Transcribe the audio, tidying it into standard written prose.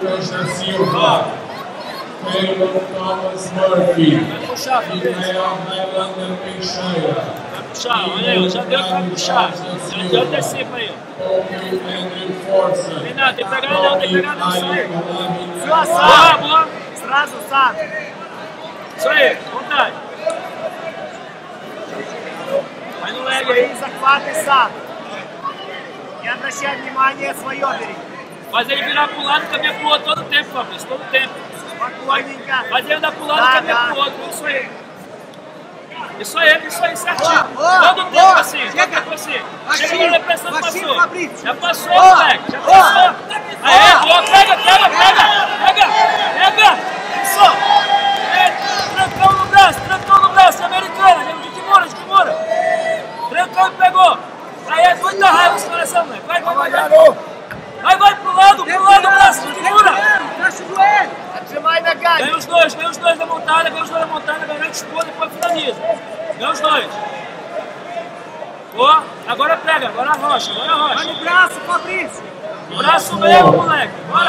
Lucas Silva. Taylor Thomas Murphy. Puxar, Michael Highlander Peixeira. vai puxar, olha aí, já deu pra puxar. Já deu antecipa aí. Kobe Andrew Forson. Tem nada, tem que pegar não, tem que pegar não, isso aí. Boa, Boa. Traz o saco. Isso aí, vontade. Vai no leg aí. Захваты сам. Не обращай внимания, свое бери. Faz ele virar pro lado e caminhar pro outro todo o tempo, Fabrício, todo o tempo. Спокойненько. Faz ele andar pro lado e caminhar pro outro, isso aí. Isso aí, certinho. Boa, Todo o tempo boa. assim, todo o tempo assim. Baixinho, Chega agora pressão, baixinho, passou. Fabrício. Já passou, Boa, moleque, já boa. passou. Aí, boa, pega. Isso. Trancão no braço, americana, de Kimura. Trancão e pegou. Aí é muita raiva esse coração, moleque. Vai pro lado, braço, de Kimura. Fecha o joelho. Отжимай ногами. Ganha os dois da montada, garante expor, depois finaliza. Ganha os dois. Boa, agora pega, agora arrocha. Vai no braço, Fabrício. Braço mesmo, moleque. Vai.